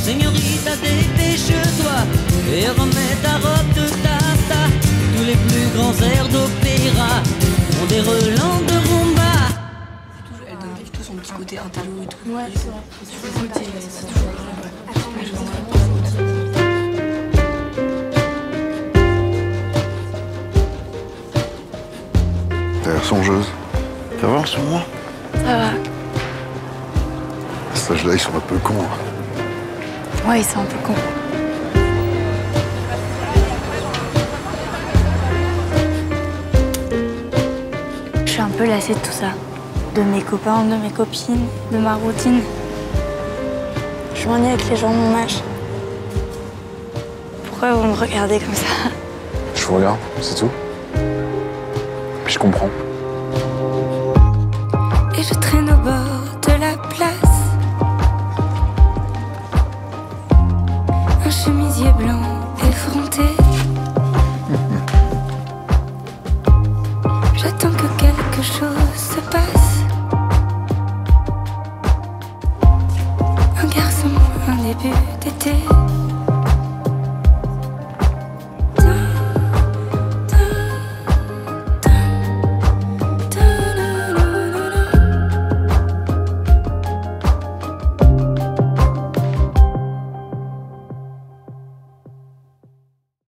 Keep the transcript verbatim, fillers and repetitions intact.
Señorita, dépêche-toi et remets ta robe de tata. Tous les plus grands airs d'opéra ont des relents de rumba. Elle donne tout son petit côté interview et tout. Ouais, c'est vrai. T'as l'air songeuse. Ça va en ce moment? Ça va. À cet âge-là, ils sont un peu cons. Hein. Ouais, ils sont un peu cons. Je suis un peu lassée de tout ça. De mes copains, de mes copines, de ma routine. Je m'ennuie avec les gens de mon âge. Pourquoi vous me regardez comme ça? Je vous regarde, c'est tout. Puis je comprends. Et je traîne au bord de la place. Un chemisier blanc effronté. J'attends que quelque chose se passe.